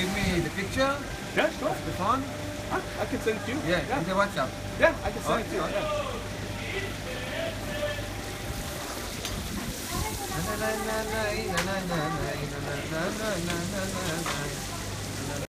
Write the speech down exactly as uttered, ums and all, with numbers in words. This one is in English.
give me the picture? Yeah, sure. The phone? I, I can send it to you. Yeah, yeah. in the WhatsApp. Yeah, I can send Alright, it to you. alright. Yeah. Na na na na na na na na na na na na na na.